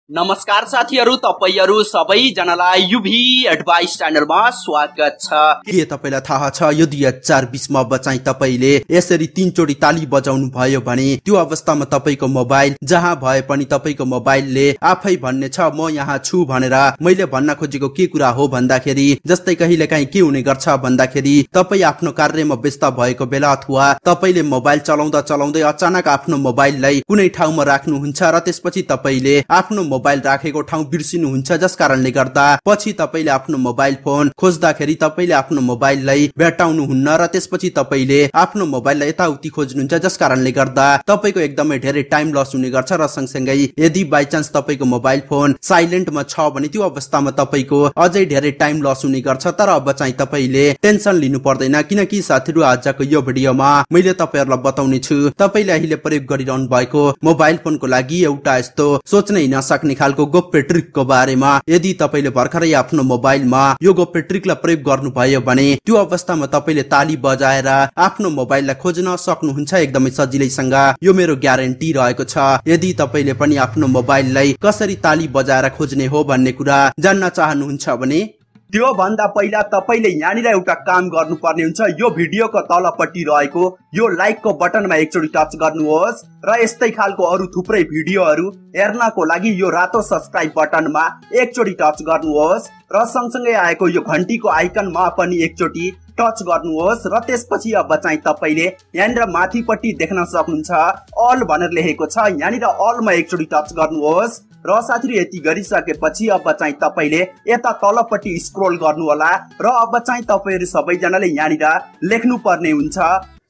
नमस्कार साथीहरु, तपाईहरु सबैजनालाई युभी एडभाइस च्यानलमा स्वागत छ। के तपाईलाई थाहा छ यो 2020 मा बचाई तपाईले यसरी 3 चोटी ताली बजाउनु भयो भने त्यो अवस्थामा तपाईको मोबाइल जहाँ भए पनि तपाईको मोबाइलले आफै भन्ने छ म यहाँ छु भनेर। मैले भन्न खोजेको के कुरा हो भन्दाखेरि जस्तै कहिलेकाहीँ के हुने गर्छ भन्दाखेरि तपाई आफ्नो कार्यमा व्यस्त भएको बेला अथवा तपाईले मोबाइल चलाउँदा चलाउँदै अचानक आफ्नो मोबाइललाई कुनै ठाउँमा राख्नुहुन्छ र त्यसपछि तपाईले आफ्नो मोबाइल राखेको ठाउँ बिर्सिनुहुन्छ, जस कारणले गर्दा पछि तपाईले आफ्नो मोबाइल फोन खोज्दाखेरि तपाईले आफ्नो मोबाइललाई भेटाउनु हुन्न र त्यसपछि तपाईले आफ्नो मोबाइललाई यताउति खोज्नुहुन्छ, जस कारणले गर्दा तपाईको एकदमै धेरै टाइम लस हुने गर्छ। र सँगसँगै यदि बाइ चान्स तपाईको मोबाइल फोन साइलेन्टमा छ भने त्यो अवस्थामा तपाईको अझै धेरै टाइम लस हुने गर्छ। तर अब चाहिँ तपाईले टेन्सन लिनु पर्दैन, किनकि साथीहरु आजको यो भिडियोमा मैले तपाईहरुलाई बताउने छु तपाईले अहिले प्रयोग गरिरहनु भएको मोबाइल फोनको लागि एउटा यस्तो सोच्नै नसक्ने खालको गोप्य ट्रिकको बारेमा। यदि तपाईले भर्खरै आफ्नो मोबाइलमा यो गोप्य ट्रिकलाई प्रयोग गर्नु भयो भने त्यो अवस्थामा तपाईले ताली बजाएर आफ्नो मोबाइललाई खोज्न सक्नुहुन्छ एकदमै सजिलैसँग। यो मेरो ग्यारेन्टी रहेको छ। यदि तपाईले पनि आफ्नो मोबाइललाई कसरी ताली बजाएर खोज्ने हो भन्ने कुरा जान्न चाहनुहुन्छ भने त्यो भन्दा पहिला तपाईले यहाँनिर एउटा काम गर्नुपर्ने हुन्छ। यो भिडियोको तलपट्टि रहेको यो लाइकको बटनमा एकचोटी टच गर्नुहोस् र यस्तै खालको अरु थुप्रै भिडियोहरु हेर्नको लागि यो रातो सब्स्क्राइब बटनमा एकचोटी टच गर्नुहोस् र सँगसँगै आएको यो घण्टीको आइकनमा पनि एकचोटी टच गर्नुहोस् र त्यसपछि अब चाहिँ तपाईले यहाँनिर माथिपट्टि देख्न सक्नुहुन्छ अल भनेर लेखेको छ। यहाँनिर अलमा एकचोटी टच गर्नुहोस् र साथीहरु यति गरिसकेपछि अब चाहिँ तपाईले यता तलपट्टि स्क्रोल गर्नु होला र अब चाहिँ तपाईहरु सबैजनाले यहाँनिर लेख्नु पर्ने हुन्छ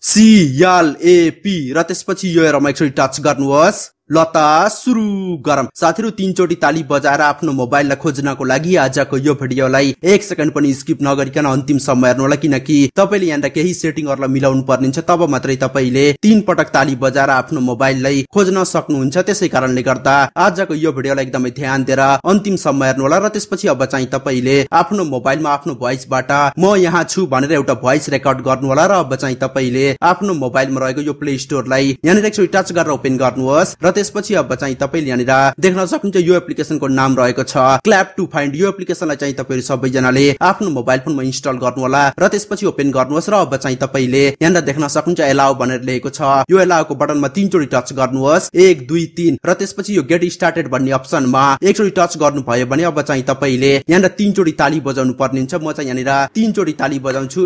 CLAP र त्यसपछि यो हेरमा एकचोटी टच गर्नुहोस्। लता सुरु गरम। साथीहरु 3 चोटी ताली बजाएर आफ्नो मोबाइललाई खोज्नको लागि आजको यो भिडियोलाई 1 सेकेन्ड पनि स्किप नगरिकन अन्तिमसम्म हेर्नु होला, किनकि तपाईले यहाँनिर केही सेटिङहरुलाई मिलाउनु पर्ने हुन्छ। तब मात्रै तपाईले 3 पटक ताली बजाएर आफ्नो मोबाइललाई खोज्न सक्नुहुन्छ। त्यसै कारणले गर्दा आजको यो भिडियोलाई एकदमै ध्यान दिएर अन्तिमसम्म हेर्नु होला र त्यसपछि अब चाहिँ तपाईले आफ्नो मोबाइलमा आफ्नो भोइसबाट म यहाँ छु भनेर एउटा भोइस रेकर्ड गर्नु होला र अब चाहिँ तपाईले आफ्नो मोबाइलमा रहेको यो प्ले स्टोरलाई यहाँनिर एकचोटी टच गरेर ओपन गर्नुहोस् र त्यसपछि अब चाहिँ तपाईले यहाँनिर देख्न सक्नुहुन्छ यो एप्लिकेसनको नाम रहेको छ क्ल्याप टु फाइन्ड। यो एप्लिकेसनलाई चाहिँ तपाईहरु सबैजनाले आफ्नो मोबाइल फोनमा इन्स्टल गर्नु होला र त्यसपछि ओपन गर्नुहोस् र अब चाहिँ तपाईले यहाँनिर देख्न सक्नुहुन्छ एलाउ भनेर लेखेको छ। यो एलाउको बटनमा 3 चोटी टच गर्नुहोस्, 1 2 3 र त्यसपछि यो गेट स्टार्टेड भन्ने अप्सनमा एकचोटी टच गर्नु भयो भने अब चाहिँ तपाईले यहाँनिर 3 चोटी ताली बजाउनु पर्ने हुन्छ। म चाहिँ यहाँनिर 3 चोटी ताली बजाउँछु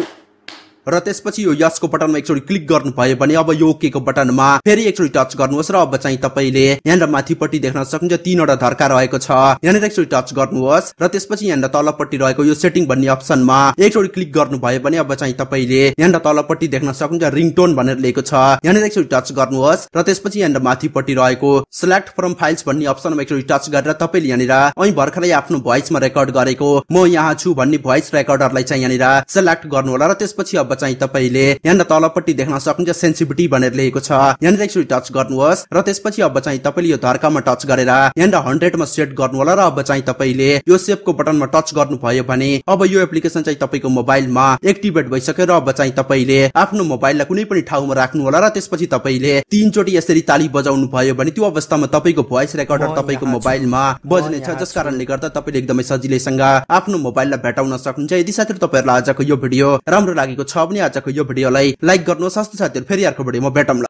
र त्यसपछि यो यस को बटनमा एकचोटी क्लिक गर्नु भयो भने अब यो ओके को बटनमा फेरि एकचोटी टच गर्नुहोस् र अब चाहिँ तपाईले यहाँनिर माथिपट्टि देख्न सक्नुहुन्छ 3 वटा धर्का रहेको छ। यहाँनिर एकचोटी टच गर्नुहोस् र त्यसपछि यहाँनिर तलपट्टि रहेको यो सेटिङ भन्ने अप्सनमा एकचोटी क्लिक गर्नु भयो भने अब चाहिँ तपाईले यहाँनिर तलपट्टि देख्न सक्नुहुन्छ रिङटोन भनेर लेखेको छ। यहाँनिर एकचोटी टच गर्नुहोस् र त्यसपछि यहाँनिर माथिपट्टि रहेको सिलेक्ट फ्रम फाइल्स भन्ने अप्सनमा एकचोटी टच गरेर तपाईले यहाँनिर અહીં भर्खरै आफ्नो भोइसमा रेकर्ड गरेको म यहाँ छु भन्ने भोइस रेकर्डरलाई चाहिँ यहाँनिर सिलेक्ट गर्नु होला र त्यसपछि अब चाहिँ तपाईले यहाँनिर तलपट्टि देख्न सक्नुहुन्छ सेन्सिटिभिटी भनेर लेखेको छ। यहाँनिर एकचोटी टच गर्नुहोस् र त्यसपछि अब चाहिँ तपाईले यो धर्कामा टच गरेर यहाँनिर 100 मा सेट गर्नु होला र अब चाहिँ तपाईले यो सेभको बटनमा टच गर्नु भयो भने अब यो एप्लिकेसन चाहिँ तपाईको मोबाइलमा एक्टिभेट भइसक्यो र अब चाहिँ तपाईले आफ्नो मोबाइललाई कुनै पनि ठाउँमा राख्नु होला र त्यसपछि तपाईले 3 चोटी यसरी ताली बजाउनु भयो भने त्यो अवस्थामा तपाईको भोइस रेकर्डर तपाईको मोबाइलमा बज्ने छ, जस कारणले गर्दा तपाईले एकदमै सजिलैसँग आफ्नो मोबाइललाई भेटाउन सक्नुहुन्छ। यदि साथीहरु तपाईहरुलाई आजको यो भिडियो राम्रो लागेको छ भने आजको यो भिडियोलाई लाइक गर्नुहोस्। हस्त साथीहरु फेरि अर्को भिडियोमा भेटौँला।